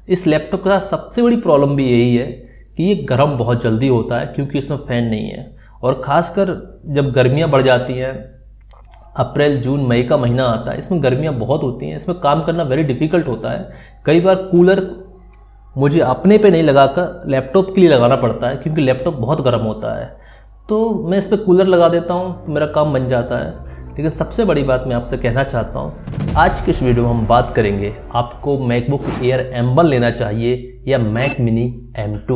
इस लैपटॉप के साथ सबसे बड़ी प्रॉब्लम भी यही है कि ये गर्म बहुत जल्दी होता है क्योंकि इसमें फ़ैन नहीं है। और ख़ासकर जब गर्मियाँ बढ़ जाती हैं, अप्रैल जून मई का महीना आता है, इसमें गर्मियाँ बहुत होती हैं, इसमें काम करना वेरी डिफ़िकल्ट होता है। कई बार कूलर मुझे अपने पे नहीं लगाकर लैपटॉप के लिए लगाना पड़ता है क्योंकि लैपटॉप बहुत गर्म होता है। तो मैं इस पर कूलर लगा देता हूँ तो मेरा काम बन जाता है। लेकिन सबसे बड़ी बात मैं आपसे कहना चाहता हूँ, आज के इस वीडियो में हम बात करेंगे आपको मैकबुक एयर M1 लेना चाहिए या मैक मिनी M2।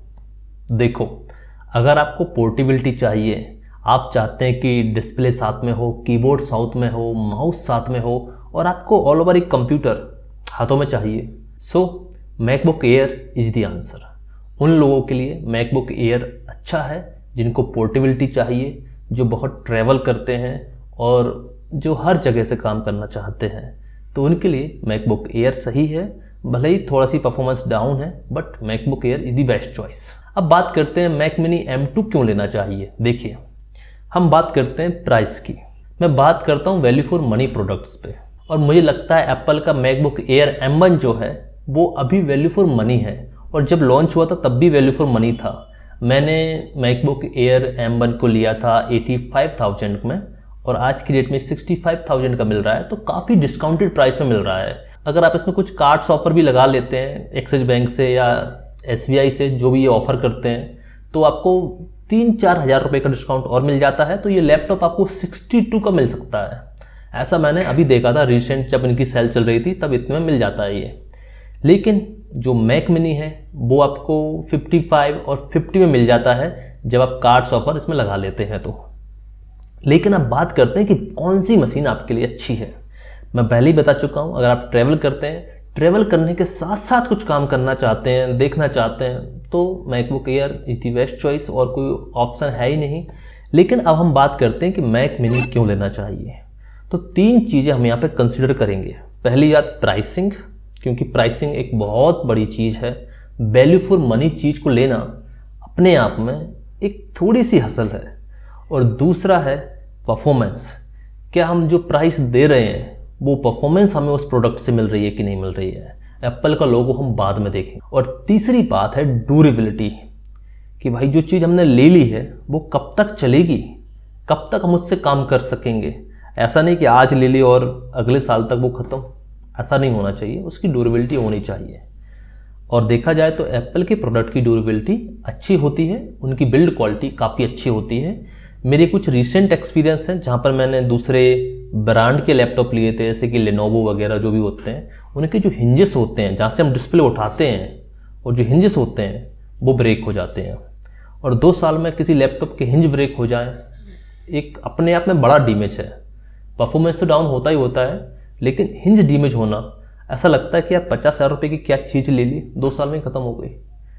देखो, अगर आपको पोर्टेबिलिटी चाहिए, आप चाहते हैं कि डिस्प्ले साथ में हो, कीबोर्ड साथ में हो, माउस साथ में हो और आपको ऑल ओवर एक कंप्यूटर हाथों में चाहिए, so MacBook Air is the answer. उन लोगों के लिए मैकबुक एयर अच्छा है जिनको पोर्टेबिलिटी चाहिए, जो बहुत ट्रैवल करते हैं और जो हर जगह से काम करना चाहते हैं, तो उनके लिए मैकबुक एयर सही है। भले ही थोड़ा सी परफॉर्मेंस डाउन है, but MacBook Air is the best choice. अब बात करते हैं मैक मिनी M2 क्यों लेना चाहिए। देखिए, हम बात करते हैं प्राइस की, मैं बात करता हूँ वैल्यू फॉर मनी प्रोडक्ट्स पे, और मुझे लगता है एप्पल का मैकबुक एयर M1 जो है वो अभी वैल्यू फॉर मनी है, और जब लॉन्च हुआ था तब भी वैल्यू फॉर मनी था। मैंने मैकबुक एयर M1 को लिया था 85,000 में और आज की डेट में 65,000 का मिल रहा है, तो काफ़ी डिस्काउंटेड प्राइस में मिल रहा है। अगर आप इसमें कुछ कार्ड्स ऑफर भी लगा लेते हैं एक्सिस बैंक से या SBI से, जो भी ये ऑफर करते हैं, तो आपको 3-4 हज़ार रुपये का डिस्काउंट और मिल जाता है। तो ये लैपटॉप आपको 62 का मिल सकता है। ऐसा मैंने अभी देखा था, रिसेंट जब इनकी सेल चल रही थी तब इतने में मिल जाता है ये। लेकिन जो मैक मिनी है वो आपको 55 और 50 में मिल जाता है जब आप कार्ड्स ऑफर इसमें लगा लेते हैं तो। लेकिन अब बात करते हैं कि कौन सी मशीन आपके लिए अच्छी है। मैं पहले ही बता चुका हूं, अगर आप ट्रैवल करते हैं, ट्रैवल करने के साथ साथ कुछ काम करना चाहते हैं, देखना चाहते हैं, तो MacBook Air is the best choice और कोई ऑप्शन है ही नहीं। लेकिन अब हम बात करते हैं कि मैक मिनी क्यों लेना चाहिए। तो 3 चीज़ें हम यहाँ पे कंसिडर करेंगे। पहली बात प्राइसिंग, क्योंकि प्राइसिंग एक बहुत बड़ी चीज़ है। वैल्यू फॉर मनी चीज़ को लेना अपने आप में एक थोड़ी सी हसल है। और दूसरा है परफॉर्मेंस, क्या हम जो प्राइस दे रहे हैं वो परफॉर्मेंस हमें उस प्रोडक्ट से मिल रही है कि नहीं मिल रही है। एप्पल का लोगो हम बाद में देखेंगे। और तीसरी बात है ड्यूरेबिलिटी, कि भाई जो चीज़ हमने ले ली है वो कब तक चलेगी, कब तक हम उससे काम कर सकेंगे। ऐसा नहीं कि आज ले ली और अगले साल तक वो ख़त्म, ऐसा नहीं होना चाहिए, उसकी ड्यूरेबिलिटी होनी चाहिए। और देखा जाए तो एप्पल के प्रोडक्ट की ड्यूरेबिलिटी अच्छी होती है, उनकी बिल्ड क्वालिटी काफ़ी अच्छी होती है। मेरे कुछ रीसेंट एक्सपीरियंस हैं जहाँ पर मैंने दूसरे ब्रांड के लैपटॉप लिए थे, जैसे कि लेनोवो वगैरह जो भी होते हैं, उनके जो हिंजेस होते हैं जहाँ से हम डिस्प्ले उठाते हैं, और जो हिंजेस होते हैं वो ब्रेक हो जाते हैं। और 2 साल में किसी लैपटॉप के हिंज ब्रेक हो जाए, एक अपने आप में बड़ा डैमेज है। परफॉर्मेंस तो डाउन होता ही होता है, लेकिन हिंज डैमेज होना, ऐसा लगता है कि यार 50,000 रुपये की क्या चीज़ ले ली, 2 साल में ख़त्म हो गई।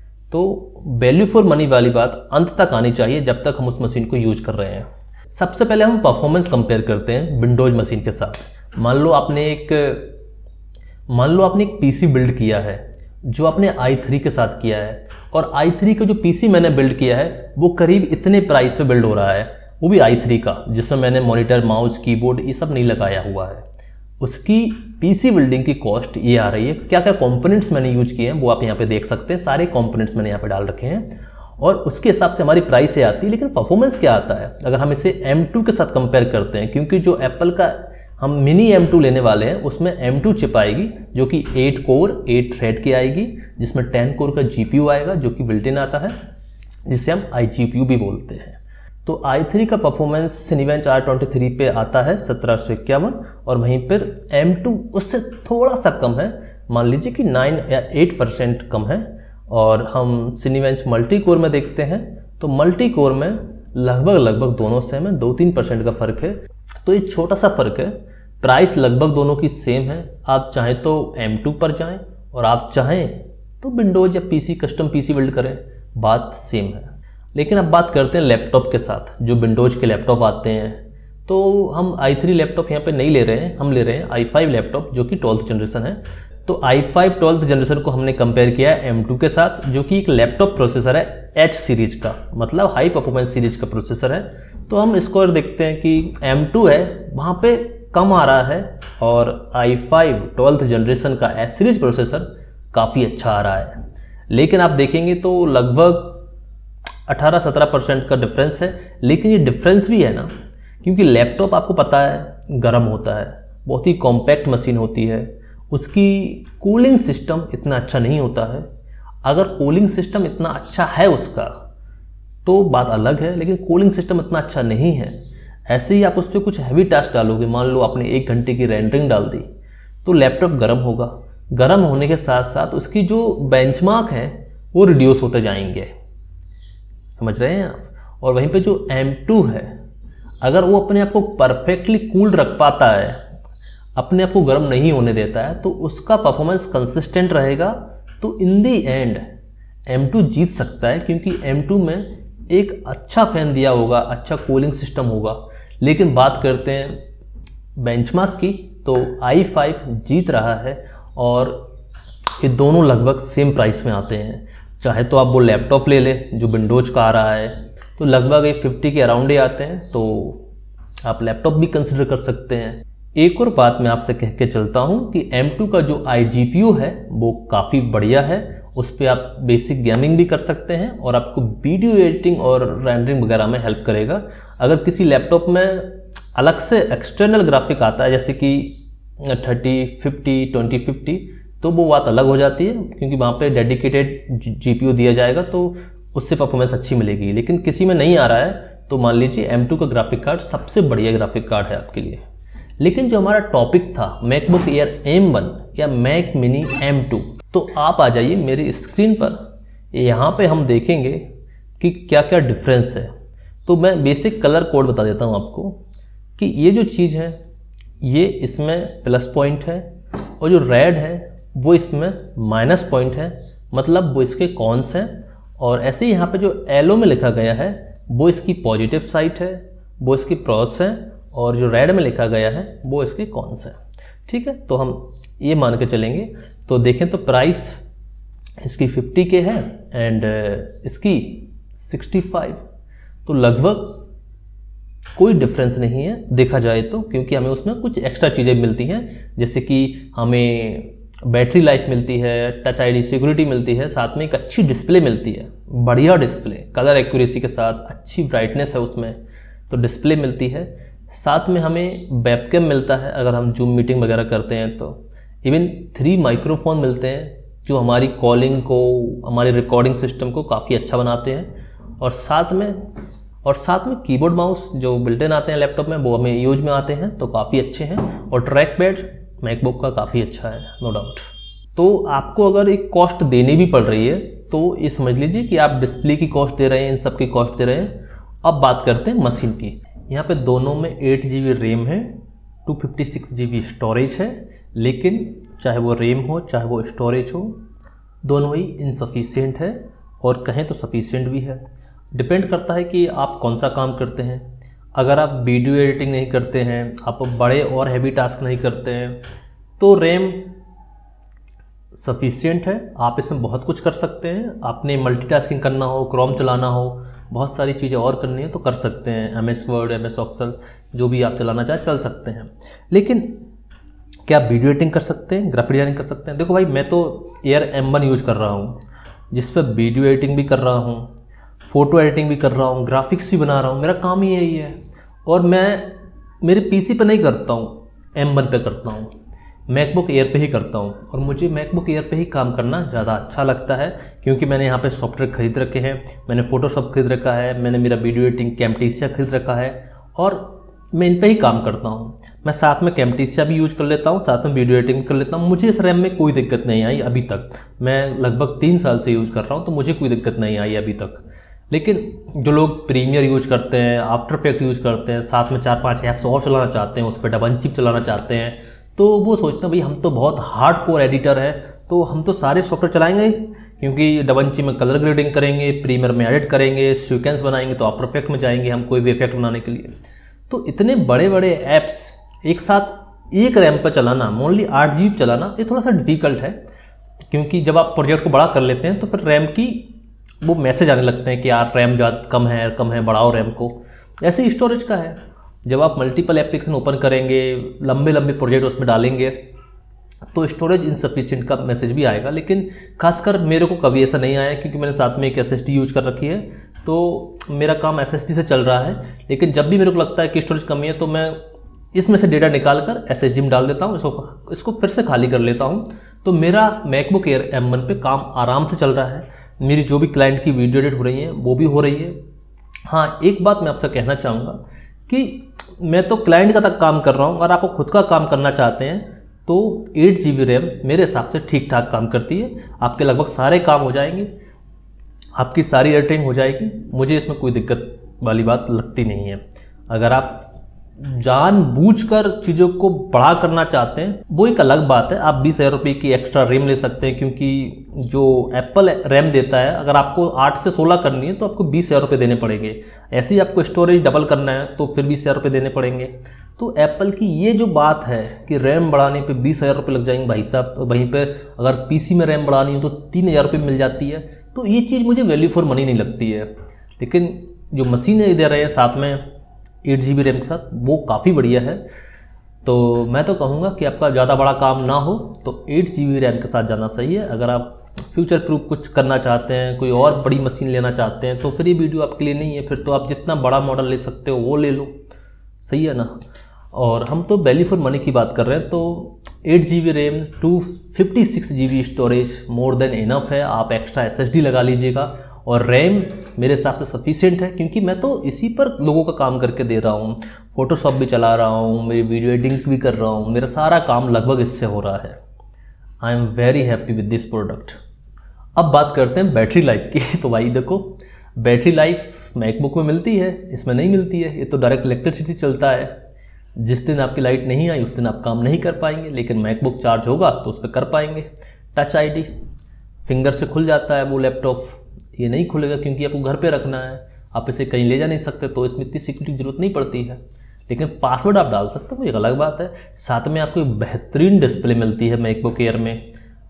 तो वैल्यू फॉर मनी वाली बात अंत तक आनी चाहिए जब तक हम उस मशीन को यूज कर रहे हैं। सबसे पहले हम परफॉर्मेंस कंपेयर करते हैं विंडोज मशीन के साथ। मान लो आपने एक पीसी बिल्ड किया है जो आपने i3 के साथ किया है, और i3 का जो पीसी मैंने बिल्ड किया है वो करीब इतने प्राइस पे बिल्ड हो रहा है, वो भी i3 का, जिसमें मैंने मॉनिटर, माउस, कीबोर्ड ये सब नहीं लगाया हुआ है। उसकी पीसी बिल्डिंग की कॉस्ट ये आ रही है। क्या क्या कंपोनेंट्स मैंने यूज किए हैं वो आप यहाँ पे देख सकते हैं, सारे कंपोनेंट्स मैंने यहाँ पे डाल रखे हैं, और उसके हिसाब से हमारी प्राइस ये आती है। लेकिन परफॉर्मेंस क्या आता है अगर हम इसे M2 के साथ कंपेयर करते हैं, क्योंकि जो एप्पल का हम मिनी M2 लेने वाले हैं उसमें M2 चिप आएगी जो कि 8 कोर 8 थ्रेड की आएगी, जिसमें 10 कोर का GPU आएगा जो कि बिल्ट इन आता है, जिसे हम iGPU भी बोलते हैं। तो i3 का परफॉर्मेंस सिनेबेंच R23 पे आता है 1751, और वहीं पर M2 उससे थोड़ा सा कम है, मान लीजिए कि 9 या 8% कम है। और हम सिनेबेंच मल्टी कोर में देखते हैं तो मल्टी कोर में लगभग दोनों सेम है, 2-3% का फ़र्क है। तो ये छोटा सा फ़र्क है, प्राइस लगभग दोनों की सेम है। आप चाहें तो M2 पर जाएं और आप चाहें तो विंडोज या पीसी कस्टम पीसी बिल्ड करें, बात सेम है। लेकिन अब बात करते हैं लैपटॉप के साथ, जो विंडोज के लैपटॉप आते हैं। तो हम i3 लैपटॉप यहाँ पे नहीं ले रहे हैं, हम ले रहे हैं i5 लैपटॉप जो कि 12th जनरेशन है। तो i5 12th जनरेशन को हमने कंपेयर किया है M2 के साथ, जो कि एक लैपटॉप प्रोसेसर है H सीरीज का, मतलब हाई परफॉर्मेंस सीरीज का प्रोसेसर है। तो हम स्कोर देखते हैं कि M2 है वहाँ पे कम आ रहा है, और i5 12th जनरेशन का H सीरीज प्रोसेसर काफ़ी अच्छा आ रहा है। लेकिन आप देखेंगे तो लगभग 18-17% का डिफरेंस है। लेकिन ये डिफरेंस भी है ना, क्योंकि लैपटॉप आपको पता है गर्म होता है, बहुत ही कॉम्पैक्ट मशीन होती है, उसकी कूलिंग सिस्टम इतना अच्छा नहीं होता है। अगर कूलिंग सिस्टम इतना अच्छा है उसका तो बात अलग है, लेकिन कूलिंग सिस्टम इतना अच्छा नहीं है। ऐसे ही आप उस पर कुछ हैवी टास्क डालोगे, मान लो आपने 1 घंटे की रेंडरिंग डाल दी, तो लैपटॉप गर्म होगा। गर्म होने के साथ साथ उसकी जो बेंचमार्क है वो रिड्यूस होते जाएंगे, समझ रहे हैं आप। और वहीं पे जो M2 है, अगर वो अपने आप को परफेक्टली कूल्ड रख पाता है, अपने आप को गर्म नहीं होने देता है, तो उसका परफॉर्मेंस कंसिस्टेंट रहेगा। तो इन दी एंड M2 जीत सकता है, क्योंकि M2 में एक अच्छा फैन दिया होगा, अच्छा कूलिंग सिस्टम होगा। लेकिन बात करते हैं बेंचमार्क की, तो i5 जीत रहा है और ये दोनों लगभग सेम प्राइस में आते हैं। चाहे तो आप वो लैपटॉप ले लें जो विंडोज का आ रहा है, तो लगभग एक 50 के अराउंड ही आते हैं, तो आप लैपटॉप भी कंसिडर कर सकते हैं। एक और बात मैं आपसे कह के चलता हूं कि M2 का जो iGPU है वो काफ़ी बढ़िया है। उस पर आप बेसिक गेमिंग भी कर सकते हैं और आपको वीडियो एडिटिंग और रेंडरिंग वगैरह में हेल्प करेगा। अगर किसी लैपटॉप में अलग से एक्सटर्नल ग्राफिक आता है, जैसे कि 30, 50, 2050, तो वो बात अलग हो जाती है, क्योंकि वहाँ पे डेडिकेटेड GPU दिया जाएगा, तो उससे परफॉर्मेंस अच्छी मिलेगी। लेकिन किसी में नहीं आ रहा है तो मान लीजिए M2 का ग्राफिक कार्ड सबसे बढ़िया ग्राफिक कार्ड है आपके लिए। लेकिन जो हमारा टॉपिक था मैकबुक एयर M1 या मैक मिनी M2, तो आप आ जाइए मेरी स्क्रीन पर। यहाँ पे हम देखेंगे कि क्या क्या डिफरेंस है। तो मैं बेसिक कलर कोड बता देता हूँ आपको कि ये जो चीज़ है ये इसमें प्लस पॉइंट है, और जो रेड है वो इसमें माइनस पॉइंट है, मतलब वो इसके कॉन्स हैं। और ऐसे ही यहाँ पे जो येलो में लिखा गया है वो इसकी पॉजिटिव साइड है, वो इसकी प्रोस है, और जो रेड में लिखा गया है वो इसके कॉन्स है। ठीक है, तो हम ये मान के चलेंगे। तो देखें तो प्राइस इसकी 50 के है एंड इसकी 65, तो लगभग कोई डिफरेंस नहीं है देखा जाए तो, क्योंकि हमें उसमें कुछ एक्स्ट्रा चीज़ें मिलती हैं, जैसे कि हमें बैटरी लाइफ मिलती है, टच आईडी सिक्योरिटी मिलती है, साथ में एक अच्छी डिस्प्ले मिलती है, बढ़िया डिस्प्ले, कलर एक्यूरेसी के साथ, अच्छी ब्राइटनेस है उसमें, तो डिस्प्ले मिलती है। साथ में हमें वेबकैम मिलता है अगर हम जूम मीटिंग वगैरह करते हैं तो। इवन 3 माइक्रोफोन मिलते हैं जो हमारी कॉलिंग को, हमारे रिकॉर्डिंग सिस्टम को काफ़ी अच्छा बनाते हैं। और साथ में कीबोर्ड माउस जो बिल्ट इन आते हैं लैपटॉप में, वो हमें यूज में आते हैं, तो काफ़ी अच्छे हैं। और ट्रैक पैड मैकबुक का काफ़ी अच्छा है, नो डाउट। तो आपको अगर एक कॉस्ट देनी भी पड़ रही है तो ये समझ लीजिए कि आप डिस्प्ले की कॉस्ट दे रहे हैं, इन सब की कॉस्ट दे रहे हैं। अब बात करते हैं मशीन की। यहाँ पे दोनों में 8 GB रैम है, 256 GB स्टोरेज है, लेकिन चाहे वो रैम हो चाहे वो स्टोरेज हो, दोनों ही इनसफिशिएंट है, और कहें तो सफिशिएंट भी है। डिपेंड करता है कि आप कौन सा काम करते हैं। अगर आप वीडियो एडिटिंग नहीं करते हैं, आप बड़े और हैवी टास्क नहीं करते हैं, तो रैम सफिशिएंट है, आप इसमें बहुत कुछ कर सकते हैं। आपने मल्टीटास्किंग करना हो, क्रोम चलाना हो, बहुत सारी चीज़ें और करनी है तो कर सकते हैं। MS वर्ड, MS एक्सेल, जो भी आप चलाना चाहें चल सकते हैं। लेकिन क्या आप वीडियो एडिटिंग कर सकते हैं, ग्राफिक डिजाइनिंग कर सकते हैं? देखो भाई, मैं तो एयर M1 यूज कर रहा हूँ, जिस पर वीडियो एडिटिंग भी कर रहा हूँ, फ़ोटो एडिटिंग भी कर रहा हूँ, ग्राफिक्स भी बना रहा हूँ, मेरा काम ही यही है। और मैं मेरे PC पे नहीं करता हूँ, M1 पे करता हूँ, मैकबुक एयर पे ही करता हूँ। और मुझे मैकबुक एयर पे ही काम करना ज़्यादा अच्छा लगता है, क्योंकि मैंने यहाँ पे सॉफ्टवेयर खरीद रखे हैं, मैंने फोटोशॉप खरीद रखा है, मैंने मेरा वीडियो एडिटिंग कैमटेसिया खरीद रखा है, और मैं इन पे ही काम करता हूँ। मैं साथ में कैमटेसिया भी यूज कर लेता हूँ, साथ में वीडियो एडिटिंग कर लेता हूँ। मुझे इस रैम में कोई दिक्कत नहीं आई अभी तक। मैं लगभग 3 साल से यूज़ कर रहा हूँ, तो मुझे कोई दिक्कत नहीं आई अभी तक। लेकिन जो लोग प्रीमियर यूज करते हैं, आफ्टर इफेक्ट यूज करते हैं, साथ में 4-5 ऐप्स और चलाना चाहते हैं, उस पर डबल चिप चलाना चाहते हैं, तो वो सोचते हैं भाई हम तो बहुत हार्ड कोर एडिटर है, तो हम तो सारे सॉफ्टवेयर चलाएंगे, क्योंकि डबल चिप में कलर ग्रेडिंग करेंगे, प्रीमियर में एडिट करेंगे, सीक्वेंस बनाएंगे, तो आफ्टर इफेक्ट में जाएंगे हम कोई भी इफेक्ट बनाने के लिए। तो इतने बड़े बड़े ऐप्स एक साथ एक रैम पर चलाना, ओनली 8 GB चलाना, ये थोड़ा सा डिफिकल्ट है, क्योंकि जब आप प्रोजेक्ट को बड़ा कर लेते हैं तो फिर रैम की वो मैसेज आने लगते हैं कि यार रैम ज़्यादा कम है, बढ़ाओ रैम को। ऐसे ही स्टोरेज का है, जब आप मल्टीपल एप्लीकेशन ओपन करेंगे, लंबे लंबे प्रोजेक्ट उसमें डालेंगे, तो स्टोरेज इनसफिशिएंट का मैसेज भी आएगा। लेकिन खासकर मेरे को कभी ऐसा नहीं आया क्योंकि मैंने साथ में एक SSD यूज कर रखी है, तो मेरा काम SSD से चल रहा है। लेकिन जब भी मेरे को लगता है कि स्टोरेज कमी है तो मैं इसमें से डेटा निकाल कर SSD में डाल देता हूँ, इसको फिर से खाली कर लेता हूँ। तो मेरा मैकबुक एयर M1 पे काम आराम से चल रहा है। मेरी जो भी क्लाइंट की वीडियो एडिट हो रही है वो भी हो रही है। हाँ, एक बात मैं आपसे कहना चाहूँगा कि मैं तो क्लाइंट का तक काम कर रहा हूँ, और आपको खुद का काम करना चाहते हैं तो 8 GB रैम मेरे हिसाब से ठीक ठाक काम करती है। आपके लगभग सारे काम हो जाएंगे, आपकी सारी एडिटिंग हो जाएगी। मुझे इसमें कोई दिक्कत वाली बात लगती नहीं है। अगर आप जानबूझकर चीज़ों को बड़ा करना चाहते हैं वो एक अलग बात है। आप 20,000 रुपये की एक्स्ट्रा रैम ले सकते हैं, क्योंकि जो एप्पल रैम देता है अगर आपको 8 से 16 करनी है तो आपको 20,000 रुपये देने पड़ेंगे। ऐसे ही आपको स्टोरेज डबल करना है तो फिर 20,000 रुपये देने पड़ेंगे। तो एप्पल की ये जो बात है कि रैम बढ़ाने पे 20,000 रुपये लग जाएंगे भाई साहब, तो वहीं पर अगर PC में रैम बढ़ानी हो तो 3,000 रुपये मिल जाती है। तो ये चीज़ मुझे वैल्यू फॉर मनी नहीं लगती है। लेकिन जो मशीनें दे रहे हैं साथ में 8 GB रैम के साथ, वो काफ़ी बढ़िया है। तो मैं तो कहूँगा कि आपका ज़्यादा बड़ा काम ना हो तो 8 GB रैम के साथ जाना सही है। अगर आप फ्यूचर प्रूफ कुछ करना चाहते हैं, कोई और बड़ी मशीन लेना चाहते हैं, तो फिर ये वीडियो आपके लिए नहीं है। फिर तो आप जितना बड़ा मॉडल ले सकते हो वो ले लो, सही है ना। और हम तो वैल्यू फॉर मनी की बात कर रहे हैं, तो 8 GB RAM 256 GB storage more than enough है। आप एक्स्ट्रा SSD लगा लीजिएगा, और रैम मेरे हिसाब से सफिशिएंट है, क्योंकि मैं तो इसी पर लोगों का काम करके दे रहा हूँ। फोटोशॉप भी चला रहा हूँ, मेरी वीडियो एडिटिंग भी कर रहा हूँ, मेरा सारा काम लगभग इससे हो रहा है। I am very happy with this product. अब बात करते हैं बैटरी लाइफ की। तो भाई देखो, बैटरी लाइफ मैकबुक में मिलती है, इसमें नहीं मिलती है। ये तो डायरेक्ट इलेक्ट्रिसिटी चलता है। जिस दिन आपकी लाइट नहीं आई उस दिन आप काम नहीं कर पाएंगे, लेकिन मैकबुक चार्ज होगा तो उस पर कर पाएंगे। टच ID फिंगर से खुल जाता है वो लैपटॉप, ये नहीं खुलेगा क्योंकि आपको घर पे रखना है, आप इसे कहीं ले जा नहीं सकते, तो इसमें इतनी सिक्योरिटी की जरूरत नहीं पड़ती है। लेकिन पासवर्ड आप डाल सकते हो, एक अलग बात है। साथ में आपको एक बेहतरीन डिस्प्ले मिलती है मैकबुक एयर में,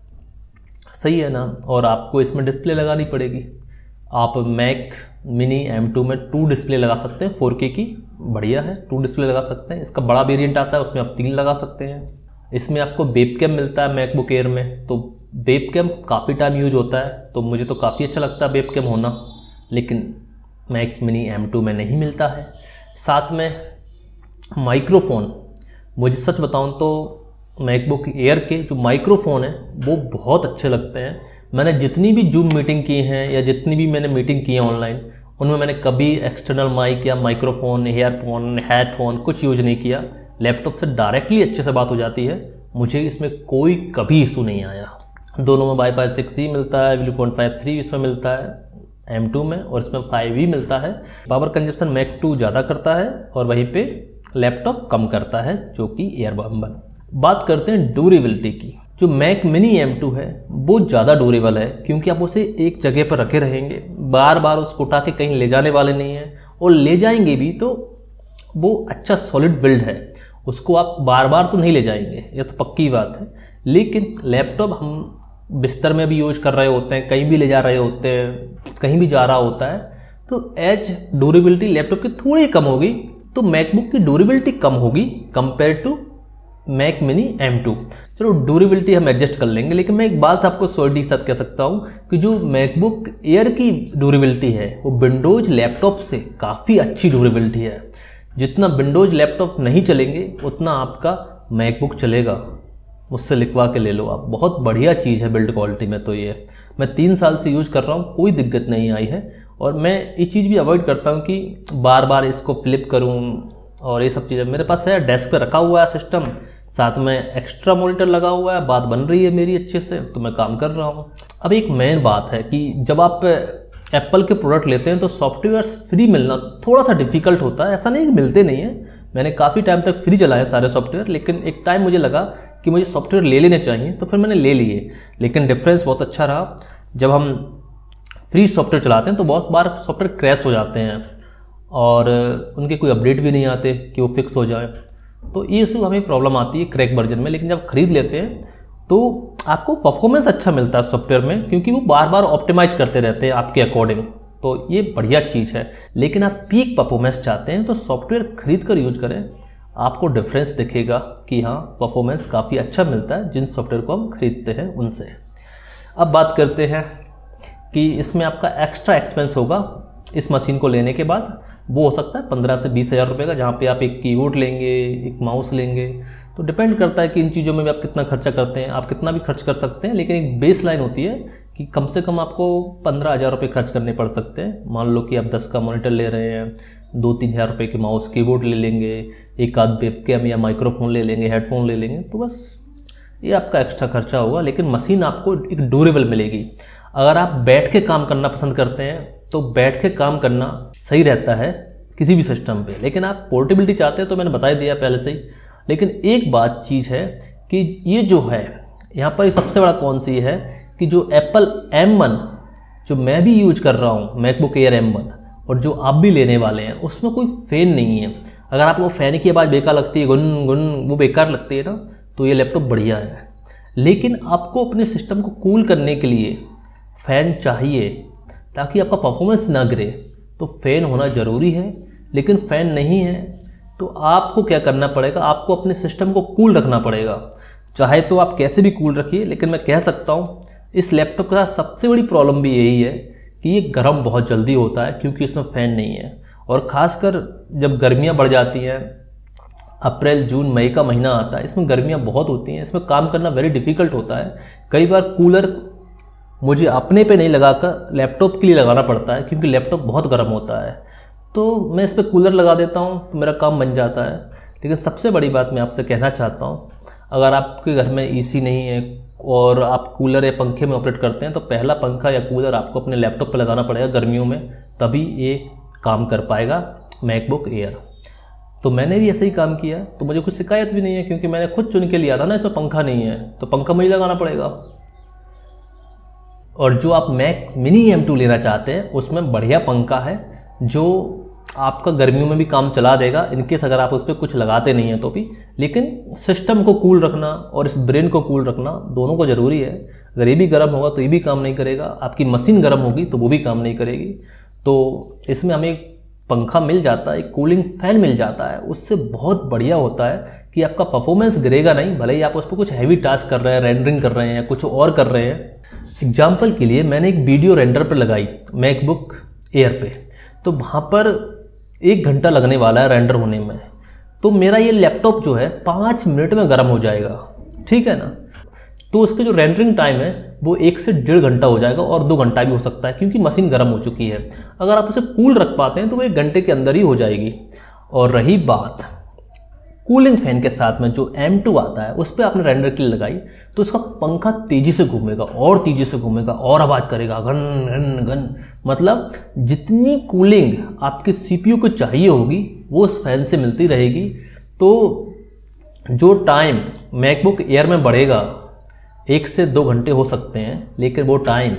सही है ना। और आपको इसमें डिस्प्ले लगानी पड़ेगी। आप मैक मिनी M2 में 2 डिस्प्ले लगा सकते हैं, 4K की, बढ़िया है। 2 डिस्प्ले लगा सकते हैं। इसका बड़ा वेरिएंट आता है, उसमें आप 3 लगा सकते हैं। इसमें आपको वेबकैम मिलता है मैकबुक एयर में, तो वेबकैम काफ़ी टाइम यूज होता है, तो मुझे तो काफ़ी अच्छा लगता है वेबकैम होना। लेकिन मैक मिनी M2 में नहीं मिलता है। साथ में माइक्रोफोन, मुझे सच बताऊं तो मैकबुक एयर के जो माइक्रोफोन है वो बहुत अच्छे लगते हैं। मैंने जितनी भी जूम मीटिंग की हैं या जितनी भी मैंने मीटिंग की है ऑनलाइन, उनमें मैंने कभी एक्सटर्नल माइक या माइक्रोफोन, ईयरफोन, हेडफोन कुछ यूज नहीं किया। लैपटॉप से डायरेक्टली अच्छे से बात हो जाती है। मुझे इसमें कोई कभी इशू नहीं आया। दोनों में Wi-Fi 6E मिलता है, 5.3 इसमें मिलता है M2 में, और इसमें 5E मिलता है। पावर कंजप्शन मैक 2 ज़्यादा करता है और वहीं पे लैपटॉप कम करता है, जो कि एयर M1। बात करते हैं ड्यूरेबिलिटी की। जो मैक मिनी M2 है वो ज़्यादा ड्यूरेबल है, क्योंकि आप उसे एक जगह पर रखे रहेंगे, बार बार उसको उठा के कहीं ले जाने वाले नहीं हैं, और ले जाएंगे भी तो वो अच्छा सॉलिड बिल्ड है, उसको आप बार बार तो नहीं ले जाएंगे, ये तो पक्की बात है। लेकिन लैपटॉप हम बिस्तर में भी यूज कर रहे होते हैं, कहीं भी ले जा रहे होते हैं, कहीं भी जा रहा होता है, तो एज ड्यूरेबिलिटी लैपटॉप की थोड़ी कम होगी, तो मैकबुक की ड्यूरेबिलिटी कम होगी compare to Mac mini M2। चलो ड्यूरेबिलिटी हम एडजस्ट कर लेंगे। लेकिन मैं एक बात आपको श्योरिटी के साथ कह सकता हूँ कि जो मैकबुक एयर की ड्यूरेबिलिटी है वो विंडोज लैपटॉप से काफ़ी अच्छी ड्यूरेबिलिटी है। जितना विंडोज लैपटॉप नहीं चलेंगे उतना आपका मैकबुक चलेगा। मुझसे लिखवा के ले लो आप, बहुत बढ़िया चीज़ है बिल्ड क्वालिटी में। तो ये मैं 3 साल से यूज़ कर रहा हूँ, कोई दिक्कत नहीं आई है। और मैं ये चीज़ भी अवॉइड करता हूँ कि बार बार इसको फ्लिप करूँ और ये सब चीज़ें। मेरे पास है, डेस्क पे रखा हुआ है सिस्टम, साथ में एक्स्ट्रा मॉनिटर लगा हुआ है, बात बन रही है मेरी अच्छे से, तो मैं काम कर रहा हूँ। अब एक मेन बात है कि जब आप एप्पल के प्रोडक्ट लेते हैं तो सॉफ्टवेयर फ्री मिलना थोड़ा सा डिफिकल्ट होता है। ऐसा नहीं कि मिलते नहीं है, मैंने काफ़ी टाइम तक फ्री चलाए सारे सॉफ्टवेयर, लेकिन एक टाइम मुझे लगा कि मुझे सॉफ्टवेयर ले लेने चाहिए, तो फिर मैंने ले लिए। लेकिन डिफरेंस बहुत अच्छा रहा। जब हम फ्री सॉफ्टवेयर चलाते हैं तो बहुत बार सॉफ्टवेयर क्रैश हो जाते हैं और उनके कोई अपडेट भी नहीं आते कि वो फिक्स हो जाए, तो ये इशू हमें प्रॉब्लम आती है क्रैक वर्जन में। लेकिन जब खरीद लेते हैं तो आपको परफॉर्मेंस अच्छा मिलता है सॉफ्टवेयर में, क्योंकि वो बार बार ऑप्टिमाइज करते रहते हैं आपके अकॉर्डिंग, तो ये बढ़िया चीज़ है। लेकिन आप पीक परफॉर्मेंस चाहते हैं तो सॉफ्टवेयर खरीद कर यूज करें। आपको डिफरेंस दिखेगा कि हाँ परफॉर्मेंस काफ़ी अच्छा मिलता है जिन सॉफ्टवेयर को हम खरीदते हैं उनसे। अब बात करते हैं कि इसमें आपका एक्स्ट्रा एक्सपेंस होगा इस मशीन को लेने के बाद। वो हो सकता है 15 से 20 हज़ार रुपये का, जहाँ पे आप एक कीबोर्ड लेंगे, एक माउस लेंगे। तो डिपेंड करता है कि इन चीज़ों में भी आप कितना खर्चा करते हैं। आप कितना भी खर्च कर सकते हैं, लेकिन एक बेस लाइन होती है कि कम से कम आपको 15,000 रुपये खर्च करने पड़ सकते हैं। मान लो कि आप 10 का मॉनिटर ले रहे हैं, 2-3 हज़ार रुपये के माउस कीबोर्ड ले लेंगे, एक आध वेबकैम या माइक्रोफोन ले लेंगे, हेडफोन ले लेंगे, तो बस ये आपका एक्स्ट्रा खर्चा होगा। लेकिन मशीन आपको एक ड्यूरेबल मिलेगी। अगर आप बैठ के काम करना पसंद करते हैं तो बैठ के काम करना सही रहता है किसी भी सिस्टम पे, लेकिन आप पोर्टेबिलिटी चाहते हैं तो मैंने बता दिया पहले से ही। लेकिन एक बात चीज़ है कि ये जो है यहाँ पर सबसे बड़ा कौन सी है कि जो एप्पल M1 जो मैं भी यूज कर रहा हूँ, मैकबुक एयर M1, और जो आप भी लेने वाले हैं, उसमें कोई फ़ैन नहीं है। अगर आपको फ़ैन की आवाज़ बेकार लगती है, गुन गुन वो बेकार लगती है ना, तो ये लैपटॉप बढ़िया है। लेकिन आपको अपने सिस्टम को कूल करने के लिए फ़ैन चाहिए ताकि आपका परफॉर्मेंस ना गिरे, तो फ़ैन होना ज़रूरी है। लेकिन फ़ैन नहीं है तो आपको क्या करना पड़ेगा, आपको अपने सिस्टम को कूल रखना पड़ेगा। चाहे तो आप कैसे भी कूल रखिए, लेकिन मैं कह सकता हूँ इस लैपटॉप के साथ सबसे बड़ी प्रॉब्लम भी यही है कि ये गर्म बहुत जल्दी होता है क्योंकि इसमें फ़ैन नहीं है। और ख़ासकर जब गर्मियाँ बढ़ जाती हैं, अप्रैल जून मई का महीना आता है, इसमें गर्मियाँ बहुत होती हैं, इसमें काम करना वेरी डिफ़िकल्ट होता है। कई बार कूलर मुझे अपने पे नहीं लगाकर लैपटॉप के लिए लगाना पड़ता है क्योंकि लैपटॉप बहुत गर्म होता है। तो मैं इस पर कूलर लगा देता हूँ तो मेरा काम बन जाता है। लेकिन सबसे बड़ी बात मैं आपसे कहना चाहता हूँ, अगर आपके घर में एसी नहीं है और आप कूलर या पंखे में ऑपरेट करते हैं तो पहला पंखा या कूलर आपको अपने लैपटॉप पर लगाना पड़ेगा गर्मियों में, तभी ये काम कर पाएगा मैकबुक एयर। तो मैंने भी ऐसे ही काम किया, तो मुझे कुछ शिकायत भी नहीं है क्योंकि मैंने खुद चुन के लिया था ना, इसमें पंखा नहीं है तो पंखा मुझे लगाना पड़ेगा। और जो आप मैक मिनी M2 लेना चाहते हैं उसमें बढ़िया पंखा है जो आपका गर्मियों में भी काम चला देगा, इनकेस अगर आप उस पर कुछ लगाते नहीं हैं तो भी। लेकिन सिस्टम को कूल रखना और इस ब्रेन को कूल रखना दोनों को ज़रूरी है। अगर ये भी गर्म होगा तो ये भी काम नहीं करेगा, आपकी मशीन गर्म होगी तो वो भी काम नहीं करेगी। तो इसमें हमें एक पंखा मिल जाता है, एक कूलिंग फैन मिल जाता है, उससे बहुत बढ़िया होता है कि आपका परफॉर्मेंस गिरेगा नहीं, भले ही आप उस पर कुछ हैवी टास्क कर रहे हैं, रेंडरिंग कर रहे हैं या कुछ और कर रहे हैं। एग्जाम्पल के लिए मैंने एक वीडियो रेंडर पर लगाई मैकबुक एयर पे, तो वहाँ पर 1 घंटा लगने वाला है रेंडर होने में, तो मेरा ये लैपटॉप जो है 5 मिनट में गर्म हो जाएगा, ठीक है ना। तो उसके जो रेंडरिंग टाइम है वो 1 से 1.5 घंटा हो जाएगा, और 2 घंटा भी हो सकता है क्योंकि मशीन गर्म हो चुकी है। अगर आप उसे कूल रख पाते हैं तो वो 1 घंटे के अंदर ही हो जाएगी। और रही बात कूलिंग फैन के साथ में जो M2 आता है, उस पर आपने रेंडर के लिए लगाई तो उसका पंखा तेज़ी से घूमेगा और तेज़ी से घूमेगा और आवाज़ करेगा घन घन घन। मतलब जितनी कूलिंग आपके CPU को चाहिए होगी वो उस फैन से मिलती रहेगी। तो जो टाइम मैकबुक एयर में बढ़ेगा 1 से 2 घंटे हो सकते हैं, लेकिन वो टाइम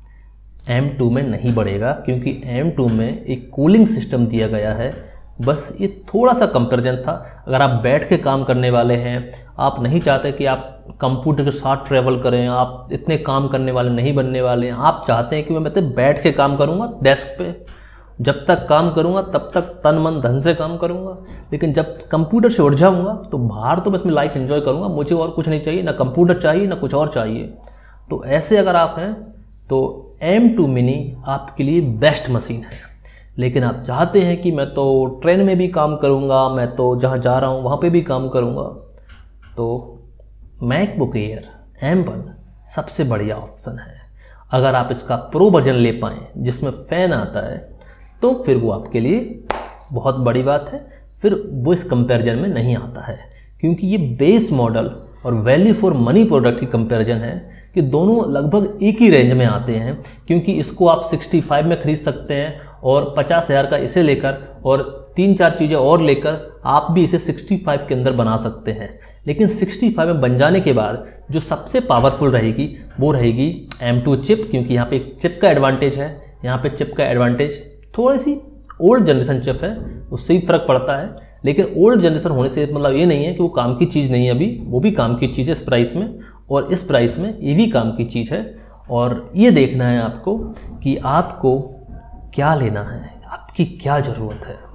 M2 में नहीं बढ़ेगा क्योंकि M2 में एक कूलिंग सिस्टम दिया गया है। बस ये थोड़ा सा कंपैरिजन था। अगर आप बैठ के काम करने वाले हैं, आप नहीं चाहते कि आप कंप्यूटर के साथ ट्रैवल करें, आप इतने काम करने वाले नहीं बनने वाले हैं, आप चाहते हैं कि मैं मतलब बैठ के काम करूंगा डेस्क पे, जब तक काम करूंगा तब तक तन मन धन से काम करूंगा, लेकिन जब कंप्यूटर से उठ जाऊंगा तो बाहर तो बस मैं लाइफ एंजॉय करूंगा, मुझे और कुछ नहीं चाहिए, ना कंप्यूटर चाहिए ना कुछ और चाहिए। तो ऐसे अगर आप हैं तो M2 मिनी आपके लिए बेस्ट मशीन है। लेकिन आप चाहते हैं कि मैं तो ट्रेन में भी काम करूंगा, मैं तो जहाँ जा रहा हूँ वहाँ पे भी काम करूंगा, तो मैकबुक एयर M1 सबसे बढ़िया ऑप्शन है। अगर आप इसका प्रो वर्जन ले पाएँ जिसमें फ़ैन आता है तो फिर वो आपके लिए बहुत बड़ी बात है, फिर वो इस कंपैरिजन में नहीं आता है क्योंकि ये बेस मॉडल और वैल्यू फॉर मनी प्रोडक्ट की कंपैरिजन है कि दोनों लगभग एक ही रेंज में आते हैं। क्योंकि इसको आप 65 में खरीद सकते हैं और 50,000 का इसे लेकर और 3-4 चीज़ें और लेकर आप भी इसे 65 के अंदर बना सकते हैं। लेकिन 65 में बन जाने के बाद जो सबसे पावरफुल रहेगी वो रहेगी M2 चिप, क्योंकि यहाँ पे एक चिप का एडवांटेज है। यहाँ पे चिप का एडवांटेज थोड़ी सी ओल्ड जनरेशन चिप है, उससे ही फ़र्क पड़ता है। लेकिन ओल्ड जनरेशन होने से मतलब ये नहीं है कि वो काम की चीज़ नहीं है, अभी वो भी काम की चीज़ है इस प्राइस में, और इस प्राइस में ये भी काम की चीज़ है। और ये देखना है आपको कि आपको क्या लेना है, आपकी क्या ज़रूरत है।